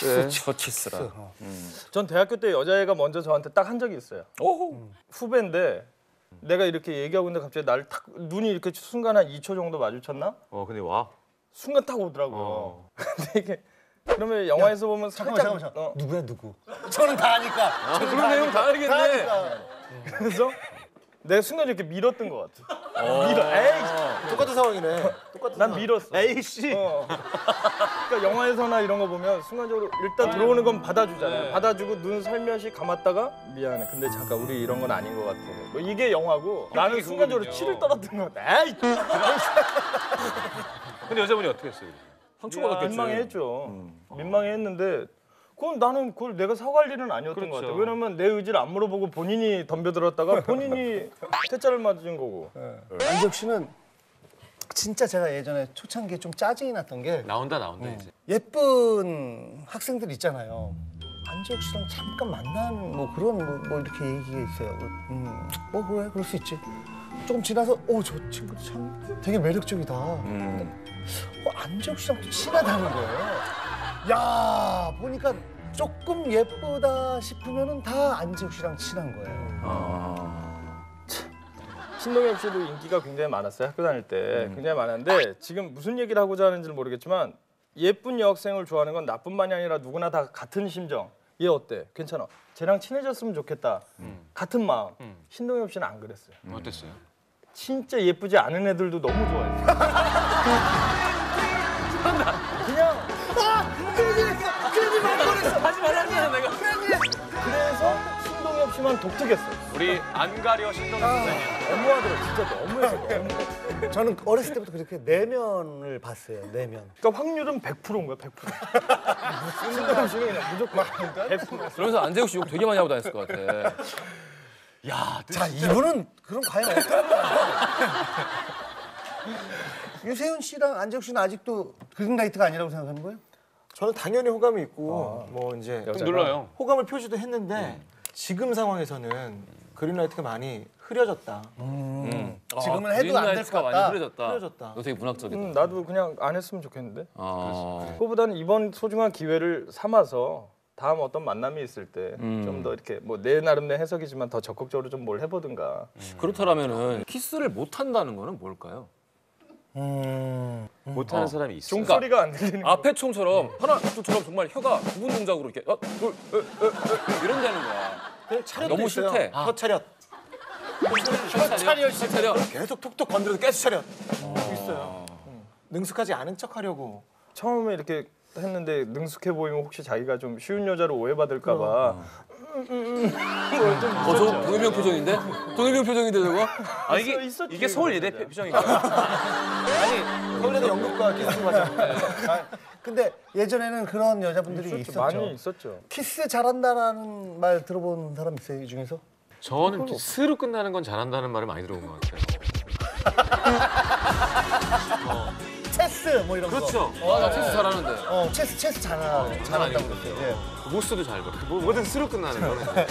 키스, 첫 키스라. 전 대학교 때 여자애가 먼저 저한테 딱 한 적이 있어요. 오. 후배인데 내가 이렇게 얘기하고 있는데 갑자기 나를 탁 눈이 이렇게 순간 한 2초 정도 마주쳤나? 근데 와. 순간 딱 오더라고요. 근데 이게 그러면 영화에서 보면 살짝 잠깐만. 누구야 누구? 저는 다 아니까. 그런 내용 다 알겠네. 그래서 내가 순간 이렇게 밀었던 것 같아. 에이, 똑같은 상황이네. 똑같은 난 밀었어. 에이씨. 그러니까 영화에서나 이런 거 보면 순간적으로 일단 들어오는 건 받아주잖아요. 받아주고 눈 살며시 감았다가 미안해. 근데 잠깐 우리 이런 건 아닌 것 같아. 뭐 이게 영화고 나는 순간적으로 치를 떨었던 것 같아. 에이! 근데 여자분이 어떻게 했어요? 상처받았겠지. 민망해했죠. 민망해했는데 그건 나는 그걸 내가 사과할 일은 아니었던 것 같아. 왜냐면 내 의지를 안 물어보고 본인이 덤벼들었다가 본인이 퇴짜를 맞은 거고. 안지혁 씨는 진짜 제가 예전에 초창기에 좀 짜증이 났던 게 나온다 이제. 예쁜 학생들 있잖아요. 안지혁 씨랑 잠깐 만나는 뭐 그런 뭐 이렇게 얘기가 있어요. 뭐 그래 그럴 수 있지. 조금 지나서 저 친구도 참 되게 매력적이다. 근데 안지혁 씨랑 또 친하다는 거예요. 야 보니까 조금 예쁘다 싶으면은 다 안지혁 씨랑 친한 거예요. 신동엽 씨도 인기가 굉장히 많았어요. 학교 다닐 때 굉장히 많았는데 지금 무슨 얘기를 하고자 하는지는 모르겠지만 예쁜 여학생을 좋아하는 건 나뿐만이 아니라 누구나 다 같은 심정. 얘 어때? 괜찮아. 쟤랑 친해졌으면 좋겠다. 같은 마음. 신동엽 씨는 안 그랬어요. 어땠어요? 진짜 예쁘지 않은 애들도 너무 좋아했어요. 그냥 괜히 말 뻔했어. 하지 말라니야 내가. 그래서 신동엽 씨만 독특했어요. 우리 안 가려 신동엽 선생님. 너무하더라고. 진짜 너무했어. 너무. 저는 어렸을 때부터 그렇게 내면을 봤어요. 내면. 그러니까 확률은 100%인 거야. 100%. 신동엽 씨는 그냥 무조건 100%. 그러면서 안재욱 씨 욕 되게 많이 하고 다녔을 것 같아. 자 이분은 그럼 과연 어떨까? 유세윤 씨랑 안재욱 씨는 아직도 그린라이트가 아니라고 생각하는 거예요? 저는 당연히 호감이 있고 뭐 이제 좀 눌러요. 호감을 표시도 했는데 지금 상황에서는 그린라이트가 많이 흐려졌다. 지금은 해도 안 될 것 많이 같다. 흐려졌다. 흐려졌다. 너 되게 문학적이다. 나도 그냥 안 했으면 좋겠는데. 아. 그거보다는 이번 소중한 기회를 삼아서 다음 어떤 만남이 있을 때 좀 더 이렇게 뭐 내 나름의 해석이지만 더 적극적으로 좀 뭘 해보든가. 그렇다면은 키스를 못 한다는 거는 뭘까요? 못하는 사람이 있어. 종소리가 안 들리는 거. 앞에 총처럼 하나 둘처럼 정말 혀가 구분 동작으로 이렇게 이런다는 거야. 차렷도 너무 있어요. 싫대. 혀 차렷. 차려. 계속 톡톡 건드려도 깨스 차렷. 있어요. 능숙하지 않은 척하려고. 처음에 이렇게 했는데 능숙해 보이면 혹시 자기가 좀 쉬운 여자로 오해받을까 봐. 저 동해병 표정인데? 동해병 표정인데 저거? 아 이게 서울 예대 표정인가요? 아니 서울에서 연극과 키스를 하잖아요. 근데 예전에는 그런 여자분들이 있었죠. 많이 있었죠. 키스 잘한다라는 말 들어본 사람 있어요 이 중에서? 저는 스로 끝나는 건 잘한다는 말을 많이 들어본 것 같아요. 체스 뭐 이런 그렇죠. 나 체스 잘하는데. 체스 잘한다고 그랬어요. 예. 모스도 잘 봐. 뭐든 스로 끝나는 거는.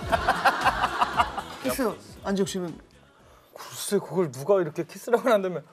키스 안지혁 씨는 글쎄 그걸 누가 이렇게 키스라고 한다면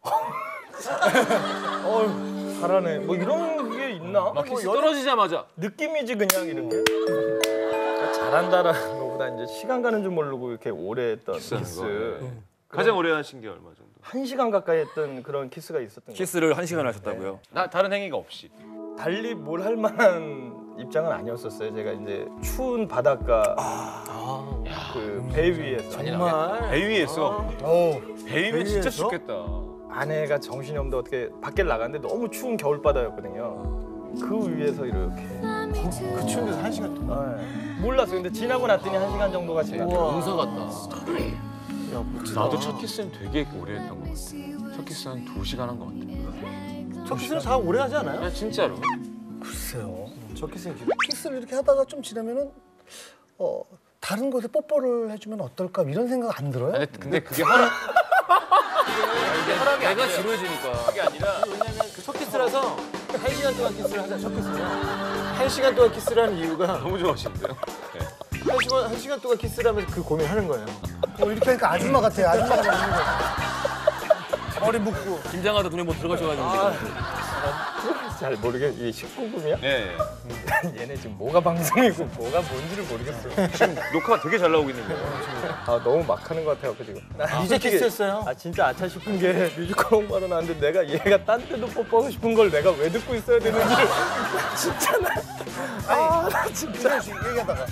잘하네. 뭐 이런 게 있나? 막 키스 떨어지자마자 느낌이지 그냥 이렇게. 잘한다라는 것보다 이제 시간 가는 줄 모르고 이렇게 오래 했던 키스. 가장 오래 하신 게 얼마 정도? 1시간 가까이 했던 그런 키스가 있었던 거예요. 키스를 1시간 하셨다고요? 다른 행위가 없이. 달리 뭘 할 만한 입장은 아니었었어요. 제가 이제 추운 바닷가 그 배 위에서 정말 배 위에서. 배 위면 진짜 춥겠다. 아내가 정신이 없는데 어떻게 밖에 나갔는데 너무 추운 겨울바다였거든요. 그 위에서 이렇게 그 추운 데서 1시간 동안. 몰랐어요. 근데 지나고 났더니 1시간 정도가 지났어요. 용사 같다. 나도 첫 키스는 되게 오래 했던 것 같아. 첫 키스 한 2시간 한 것 같아. 첫 키스는 다 오래 하지 않아요? 그냥 진짜로. 글쎄요. 첫 키스는 키스를 이렇게 하다가 좀 지나면은 다른 곳에 뽀뽀를 해주면 어떨까 이런 생각 안 들어요? 아니, 근데 그게 허락. 이게 혈압이 내가 지루해지니까. 그게 아니라 왜냐면 그 첫 키스라서 1시간 동안 키스를 하자. 첫 키스는 1시간 동안 키스를 하는 이유가 너무 좋아하시는데요. 1시간 동안 키스를 하면서 그 고민하는 거예요. 이렇게 하니까 아줌마 같아요. 아줌마가 먹는 거. 머리 묶고. 김장하다 눈에 뭐 들어가셔가지고 지금. 잘 모르겠. 이게 19금이야? 예. 얘네 지금 뭐가 방송이고 뭐가 뭔지를 모르겠어. 지금 녹화 되게 잘 나오고 있는데. 아 너무 막 하는 것 같아요 지금. 이제 키스했어요. 아 진짜 아차 싶은 게 뮤지컬 홍보하러 나왔는데 내가 얘가 딴 데도 뽀뽀하고 싶은 걸 내가 왜 듣고 있어야 되는지를 진짜 나 진짜 얘기하다가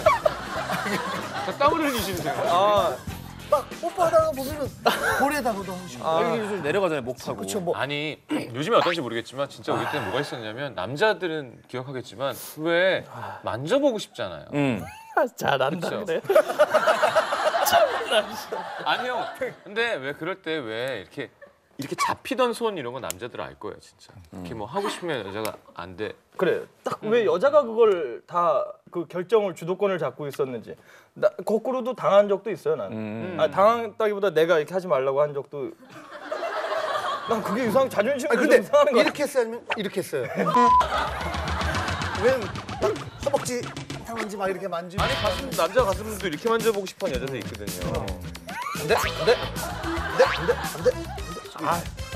땀을 흘리시는 생각. 막 뽀뽀하다가 보면은 볼에다가도 하고 싶고. 여기 좀 내려가잖아요, 목 타고. 그쵸 뭐. 아니 요즘에 어떤지 모르겠지만 진짜 우리 때는 뭐가 있었냐면 남자들은 기억하겠지만 왜 만져보고 싶잖아요. 잘한다 그쵸? 그래. 아니 형 근데 왜 그럴 때 왜 이렇게 잡히던 손 이런 거 남자들 알 거예요 진짜. 이렇게 뭐 하고 싶으면 여자가 안 돼. 그래 딱 왜 여자가 그걸 다 그 결정을 주도권을 잡고 있었는지 나 거꾸로도 당한 적도 있어요 나는. 당했다기보다 내가 이렇게 하지 말라고 한 적도. 난 그게 이상 자존심이 아니, 근데 이상하는 거야. 이렇게 했어요 아니면 이렇게 했어요? 왜 허벅지 상한지 막 이렇게 만지고. 아니 남자 가슴도 이렇게 만져보고 싶어하는 여자들 있거든요. 안돼 안돼 안돼 안돼 안돼.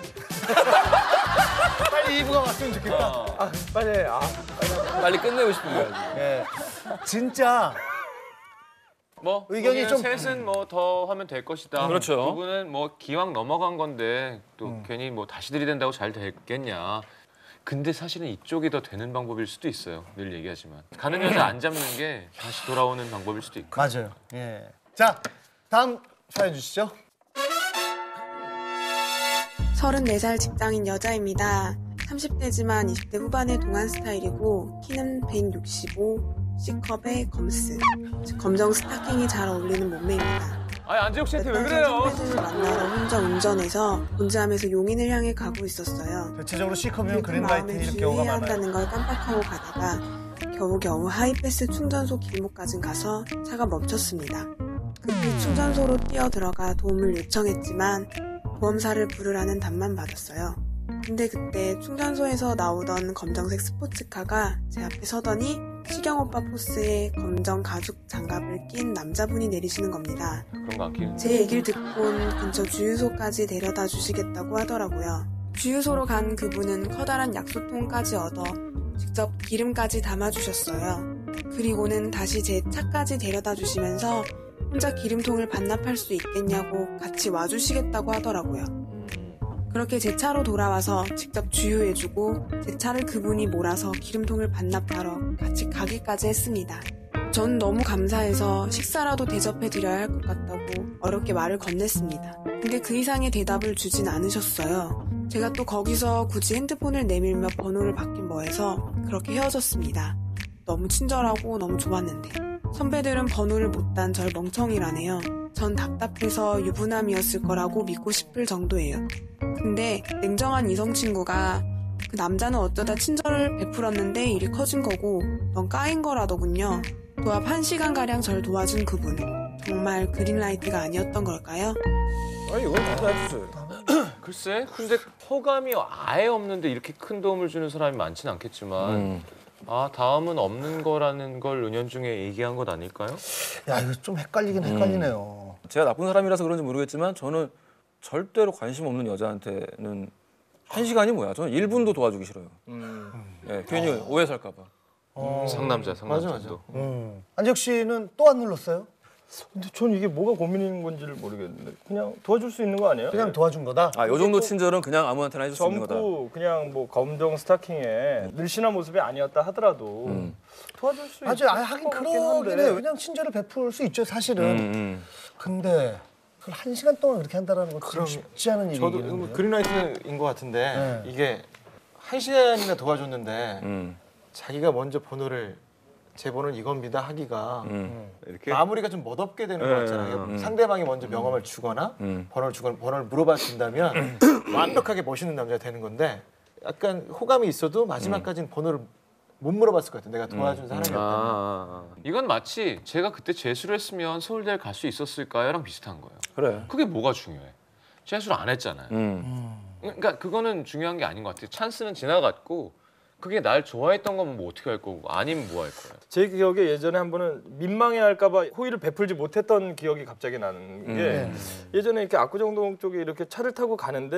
빨리 2부가 왔으면 좋겠다. 아, 빨리 해. 빨리 끝내고 싶은 거야. 예. 진짜 뭐 의견이 거기는 좀- 셋은 뭐 더 하면 될 것이다. 그렇죠. 두 분은 뭐 기왕 넘어간 건데 또 괜히 뭐 다시 들이댄다고 잘 됐겠냐. 근데 사실은 이쪽이 더 되는 방법일 수도 있어요. 늘 얘기하지만 가는 여자 안 잡는 게 다시 돌아오는 방법일 수도 있고. 맞아요. 예. 자 다음 사연 주시죠. 34살 직장인 여자입니다. 30대지만 20대 후반의 동안 스타일이고 키는 165, C컵에 검스, 즉 검정 스타킹이 잘 어울리는 몸매입니다. 아니 안재욱 씨한테 왜 몇 달 그래요? 전 선배들을 만나러 혼자 운전해서 본즈함에서 용인을 향해 가고 있었어요. 대체적으로 C컵이면 그 그린라이트 마음에 이런 경우가 주의해야 많아요. 한다는 걸 깜빡하고 가다가 겨우겨우 하이패스 충전소 길목까지 가서 차가 멈췄습니다. 급히 충전소로 뛰어 들어가 도움을 요청했지만 보험사를 부르라는 답만 받았어요. 근데 그때 충전소에서 나오던 검정색 스포츠카가 제 앞에 서더니 시경오빠 포스에 검정 가죽 장갑을 낀 남자분이 내리시는 겁니다. 그런 거 안 끼는. 제 얘기를 듣곤 근처 주유소까지 데려다 주시겠다고 하더라고요. 주유소로 간 그분은 커다란 약소통까지 얻어 직접 기름까지 담아주셨어요. 그리고는 다시 제 차까지 데려다 주시면서 혼자 기름통을 반납할 수 있겠냐고 같이 와주시겠다고 하더라고요. 그렇게 제 차로 돌아와서 직접 주유해주고 제 차를 그분이 몰아서 기름통을 반납하러 같이 가기까지 했습니다. 전 너무 감사해서 식사라도 대접해드려야 할 것 같다고 어렵게 말을 건넸습니다. 근데 그 이상의 대답을 주진 않으셨어요. 제가 또 거기서 굳이 핸드폰을 내밀며 번호를 받긴 뭐해서 그렇게 헤어졌습니다. 너무 친절하고 너무 좋았는데 선배들은 번호를 못 단 절 멍청이라네요. 전 답답해서 유부남이었을 거라고 믿고 싶을 정도예요. 근데 냉정한 이성 친구가 그 남자는 어쩌다 친절을 베풀었는데 일이 커진 거고 넌 까인 거라더군요. 도합 1시간가량 절 도와준 그분. 정말 그린라이트가 아니었던 걸까요? 아니 이건 받아주세요. 글쎄, 근데 호감이 아예 없는데 이렇게 큰 도움을 주는 사람이 많지는 않겠지만 아 다음은 없는 거라는 걸 은연중에 얘기한 것 아닐까요? 야 이거 좀 헷갈리긴 헷갈리네요. 제가 나쁜 사람이라서 그런지 모르겠지만 저는 절대로 관심 없는 여자한테는 1시간이 뭐야? 저는 1분도 도와주기 싫어요. 예, 괜히 오해 살까 봐. 상남자. 맞아. 또. 안재욱 씨는 또 안 눌렀어요? 근데 전 이게 뭐가 고민인 건지를 모르겠는데 그냥 도와줄 수 있는 거 아니에요? 그냥 도와준 거다? 아, 요 정도 친절은 그냥 아무한테나 해줄 수 있는 거다. 젊고 그냥 뭐 검정 스타킹에 늘씬한 모습이 아니었다 하더라도 도와줄 수 있을 맞아요. 하긴 것 같긴 그러긴 한데. 해요. 그냥 친절을 베풀 수 있죠 사실은. 근데 그걸 1시간 동안 그렇게 한다는 건 참 쉽지 않은 저도 일이긴 한데요. 그린라이트인 것 같은데 네. 이게 1시간이나 도와줬는데 자기가 먼저 제 번호는 이겁니다 하기가 이렇게 마무리가 좀 멋없게 되는 것 같잖아요. 상대방이 먼저 명함을 주거나 번호를 물어봐 준다면 완벽하게 멋있는 남자가 되는 건데 약간 호감이 있어도 마지막까지는 번호를 못 물어봤을 것 같아요. 내가 도와준 사람이 없다면. 이건 마치 제가 그때 재수를 했으면 서울대를 갈 수 있었을까요랑 비슷한 거예요. 그래. 그게 뭐가 중요해? 재수를 안 했잖아요. 그러니까 그거는 중요한 게 아닌 것 같아요. 찬스는 지나갔고 그게 날 좋아했던 거면 뭐 어떻게 할 거고 아니면 뭐 할 거예요. 제 기억에 예전에 한 번은 민망해할까 봐 호의를 베풀지 못했던 기억이 갑자기 나는 게 예전에 이렇게 압구정동 쪽에 이렇게 차를 타고 가는데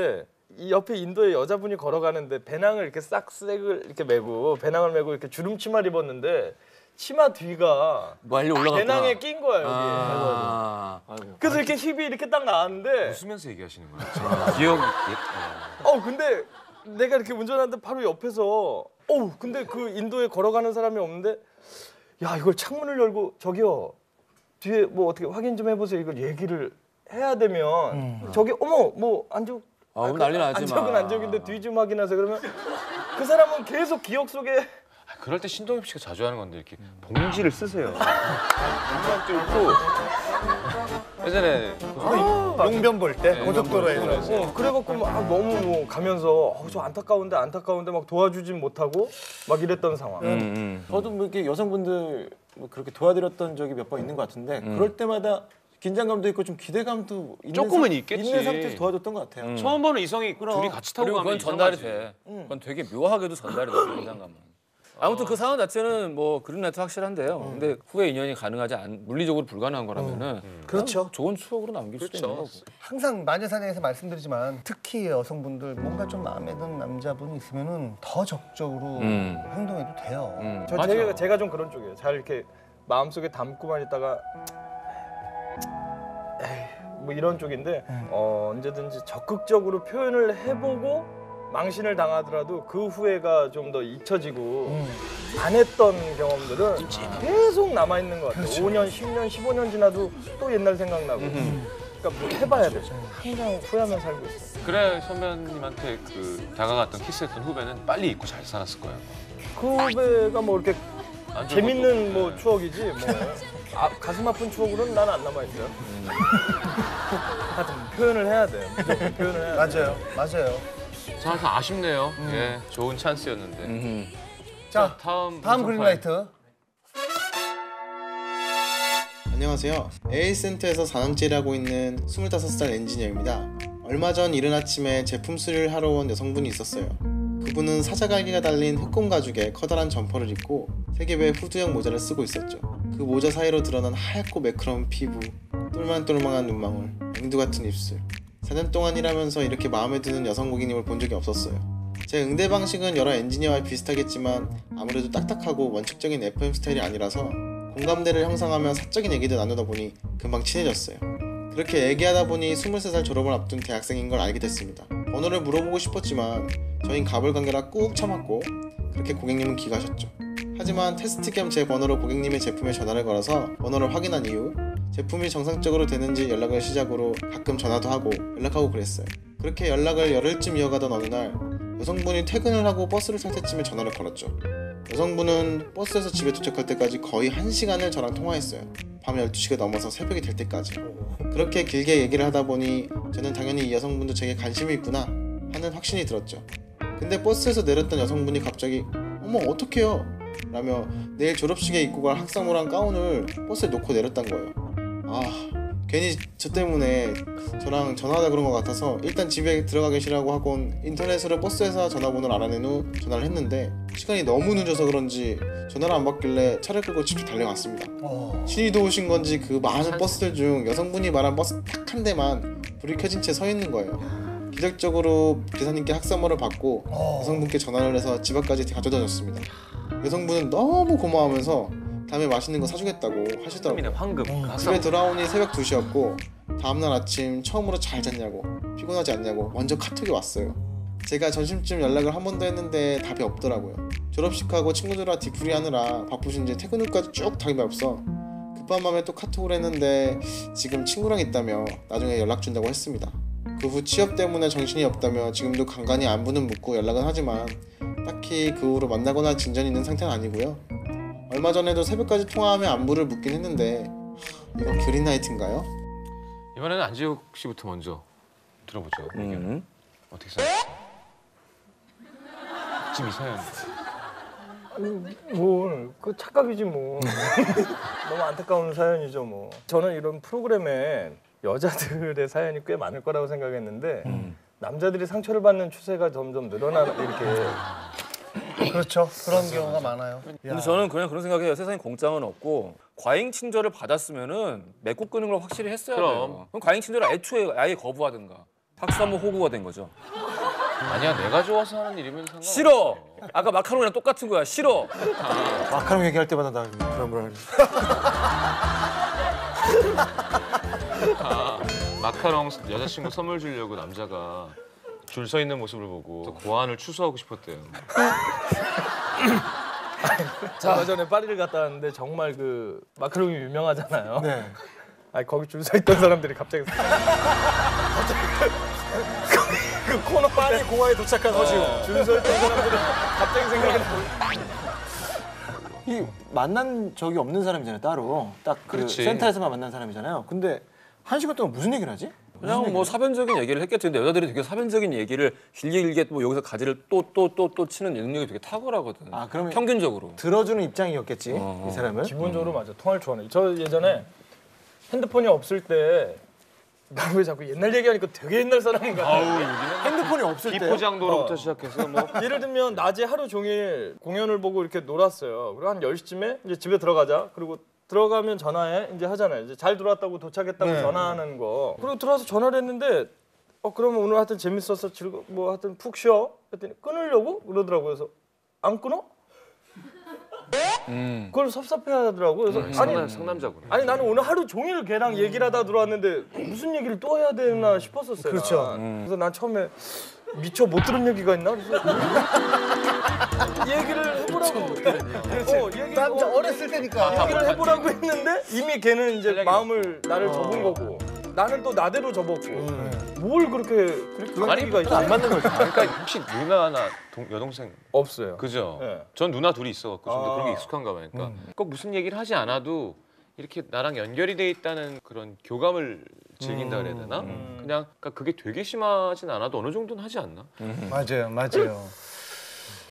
이 옆에 인도의 여자분이 걸어가는데 배낭을 이렇게 싹색을 이렇게 메고 배낭을 메고 이렇게 주름치마를 입었는데 치마 뒤가 멀리 올라갔구나. 배낭에 낀 거야 여기. 아. 그래서 이렇게 힙이 이렇게 딱 나왔는데 웃으면서 얘기하시는 거예요. 기억. 근데 내가 이렇게 운전하는데 바로 옆에서 근데 그 인도에 걸어가는 사람이 없는데 야 이걸 창문을 열고 저기요 뒤에 뭐 어떻게 확인 좀 해보세요 이걸 얘기를 해야 되면 저기 어머 뭐 안적 난리 나지 안적은 마. 안적인데 뒤 좀 확인하세요 그러면 그 사람은 계속 기억 속에 그럴 때 신동엽 씨가 자주 하는 건데 이렇게 봉지를 쓰세요. 봉지를 뚫고 예전에 용변 볼 때 고속도로에서 그래갖고 막 너무 뭐 가면서 저 안타까운데 막 도와주진 못하고 막 이랬던 상황. 저도 뭐 이렇게 여성분들 뭐 그렇게 도와드렸던 적이 몇 번 있는 것 같은데 그럴 때마다 긴장감도 있고 좀 기대감도 있는 조금은 있겠지. 있는 상태에서 도와줬던 것 같아요. 처음 보는 이성이 둘이 같이 타고 그리고 가면 그건 전달이 이상하지. 돼. 그건 되게 묘하게도 전달이 돼. 긴장감은. 아무튼 그 상황 자체는 뭐 그린라이트 확실한데요. 근데 후에 인연이 가능하지 물리적으로 불가능한 거라면은 그렇죠. 좋은 추억으로 남길 수도 있는 거고. 항상 마녀사냥에서 말씀드리지만 특히 여성분들 뭔가 좀 마음에 드는 남자분이 있으면은 더 적극적으로 행동해도 돼요. 제가 좀 그런 쪽이에요. 잘 이렇게 마음속에 담고만 있다가 뭐 이런 쪽인데 언제든지 적극적으로 표현을 해보고 망신을 당하더라도 그 후회가 좀 더 잊혀지고 안 했던 경험들은 계속 남아있는 것 같아요. 5년, 10년, 15년 지나도 또 옛날 생각나고 그러니까 뭐 해봐야 돼. 항상 후회하면 살고 있어요. 그래 선배님한테 그 다가갔던 키스했던 후배는 빨리 잊고 잘 살았을 거예요. 그 후배가 뭐 이렇게 안 좋은 재밌는 것도 뭐 추억이지 뭐 가슴 아픈 추억으로는 난 안 남아있어요. 하여튼 표현을 해야 돼. 무조건 표현을 해야 돼. 맞아요. 저한테 아쉽네요. 예, 좋은 찬스였는데. 자, 다음 그린라이트. 안녕하세요. AA센터에서 4년째를 하고 있는 25살 엔지니어입니다. 얼마 전 이른 아침에 제품 수리를 하러 온 여성분이 있었어요. 그분은 사자갈기가 달린 흑곰 가죽의 커다란 점퍼를 입고 세계배 후드형 모자를 쓰고 있었죠. 그 모자 사이로 드러난 하얗고 매끄러운 피부, 똘망똘망한 눈망울, 앵두 같은 입술. 4년 동안 일하면서 이렇게 마음에 드는 여성 고객님을 본 적이 없었어요. 제 응대 방식은 여러 엔지니어와 비슷하겠지만 아무래도 딱딱하고 원칙적인 FM 스타일이 아니라서 공감대를 형성하며 사적인 얘기도 나누다 보니 금방 친해졌어요. 그렇게 얘기하다 보니 23살 졸업을 앞둔 대학생인 걸 알게 됐습니다. 번호를 물어보고 싶었지만 저흰 가불관계라 꾹 참았고 그렇게 고객님은 귀가하셨죠. 하지만 테스트 겸 제 번호로 고객님의 제품에 전화를 걸어서 번호를 확인한 이후 제품이 정상적으로 되는지 연락을 시작으로 가끔 전화도 하고 연락하고 그랬어요. 그렇게 연락을 열흘쯤 이어가던 어느 날 여성분이 퇴근을 하고 버스를 탈 때쯤에 전화를 걸었죠. 여성분은 버스에서 집에 도착할 때까지 거의 1시간을 저랑 통화했어요. 밤 12시가 넘어서 새벽이 될 때까지. 그렇게 길게 얘기를 하다 보니 저는 당연히 이 여성분도 제게 관심이 있구나 하는 확신이 들었죠. 근데 버스에서 내렸던 여성분이 갑자기 어머 어떡해요? 라며 내일 졸업식에 입고 갈 학사모랑 가운을 버스에 놓고 내렸단 거예요. 괜히 저 때문에 저랑 전화하다 그런 것 같아서 일단 집에 들어가 계시라고 하곤 인터넷으로 버스 회사 전화번호를 알아낸 후 전화를 했는데 시간이 너무 늦어서 그런지 전화를 안 받길래 차를 끌고 집에 달려갔습니다. 신이도 오신 건지 그 많은 버스들 중 여성분이 말한 버스 딱 한 대만 불이 켜진 채 서 있는 거예요. 기적적으로 기사님께 학사모를 받고 여성분께 전화를 해서 집 앞까지 가져다 줬습니다. 여성분은 너무 고마워하면서 다음에 맛있는 거 사주겠다고 하시더라고요. 황금. 집에 돌아오니 새벽 2시였고 다음날 아침 처음으로 잘 잤냐고 피곤하지 않냐고 먼저 카톡이 왔어요. 제가 점심쯤 연락을 한 번 더 했는데 답이 없더라고요. 졸업식하고 친구들과 뒤풀이 하느라 바쁘신지 퇴근 후까지 쭉 답이 없어 급한 마음에 또 카톡을 했는데 지금 친구랑 있다며 나중에 연락 준다고 했습니다. 그 후 취업 때문에 정신이 없다며 지금도 간간히 안부는 묻고 연락은 하지만 딱히 그 후로 만나거나 진전이 있는 상태는 아니고요. 얼마 전에도 새벽까지 통화하며 안부를 묻긴 했는데 이건 그린라이트인가요? 이번에는 안지욱 씨부터 먼저 들어보죠. 의견. 어떻게 생각해요? 지금 이 사연. 그 착각이지 뭐. 너무 안타까운 사연이죠 뭐. 저는 이런 프로그램에 여자들의 사연이 꽤 많을 거라고 생각했는데 남자들이 상처를 받는 추세가 점점 늘어나는 이렇게. 그렇죠. 그런 경우가 많아요. 근데 저는 그냥 그런 생각해요. 세상에 공짜는 없고 과잉 친절을 받았으면은 맺고 끄는 걸 확실히 했어야 돼요. 그럼 과잉 친절을 애초에 아예 거부하든가. 박사모 호구가 된 거죠. 아니야 내가 좋아서 하는 일이면 상관없어. 싫어. 아까 마카롱이랑 똑같은 거야. 싫어. 마카롱 얘기할 때마다 나 불안불안해. 마카롱 여자친구 선물 주려고 남자가 줄 서 있는 모습을 보고 고안을 취소하고 싶었대요. 얼마 전에 파리를 갔다 왔는데 정말 그 마카롱이 유명하잖아요. 네. 아니 거기 줄 서 있던 사람들이 갑자기 그 코너 파리 공항에 도착한 허지웅. 줄 서 있던 사람들이 갑자기 생각이 나. 이 만난 적이 없는 사람이잖아요. 따로 딱 그 그렇지. 센터에서만 만난 사람이잖아요. 근데 1시간 동안 무슨 얘기를 하지? 그냥 뭐 사변적인 얘기를 했겠죠. 근데 여자들이 되게 사변적인 얘기를 길게 뭐 여기서 가지를 또 치는 능력이 되게 탁월하거든. 아, 그러면 평균적으로. 들어주는 입장이었겠지 이 사람은. 기본적으로 맞아. 통화를 좋아하네. 저 예전에 핸드폰이 없을 때 나 왜 자꾸 옛날 얘기하니까 되게 옛날 사람 같아. 아우 여기는 핸드폰이 없을 때 비포장도로부터 시작해서 뭐 예를 들면 낮에 하루 종일 공연을 보고 이렇게 놀았어요. 그리고 한 10시쯤에 이제 집에 들어가자. 그리고 들어가면 전화해 이제 하잖아요. 이제 잘 들어왔다고 도착했다고 전화하는 거. 그리고 들어와서 전화를 했는데 그러면 오늘 하여튼 재밌었어. 뭐 하여튼 푹 쉬어. 했더니 끊으려고 그러더라고요. 그래서 안 끊어? 그걸 섭섭해하더라고요. 그래서 상남자구나. 아니 나는 오늘 하루 종일 걔랑 얘기를 하다 들어왔는데 무슨 얘기를 또 해야 되나 싶었었어요. 그렇죠. 그래서 난 처음에 미처 못 들은 얘기가 있나? 그래서 얘기를 해보라고. 남자 어렸을 때니까. 얘기를 해보라고 했는데 이미 걔는 이제 마음을 나를 접은 거고 나는 또 나대로 접었고 뭘 그렇게 얘기가 있어? 안 맞는 거지. 그러니까 혹시 누나나 여동생 없어요. 그죠? 네. 전 누나 둘이 있어갖고 좀 더 그런 게 익숙한가 봐요. 그러니까 꼭 무슨 얘기를 하지 않아도 이렇게 나랑 연결이 돼 있다는 그런 교감을 즐긴다 그래야 되나? 그냥 그러니까 그게 되게 심하진 않아도 어느 정도는 하지 않나? 맞아요.